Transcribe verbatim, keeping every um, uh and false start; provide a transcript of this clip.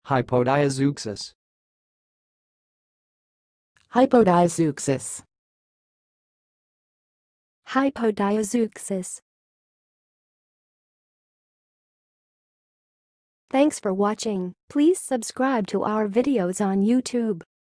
hypodiazeuxis, hypodiazeuxis, hypodiazeuxis. Thanks for watching. Please subscribe to our videos on YouTube.